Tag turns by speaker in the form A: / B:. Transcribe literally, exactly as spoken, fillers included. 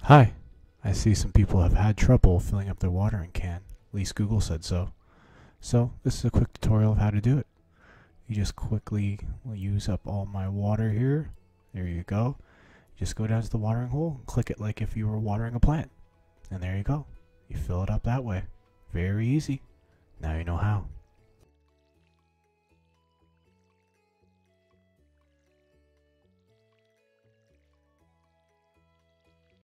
A: Hi, I see some people have had trouble filling up their watering can. At least Google said so. So this is a quick tutorial of how to do it. You just quickly use up all my water here. There you go. Just go down to the watering hole and click it like if you were watering a plant. And there you go. You fill it up that way. Very easy. Now you know how.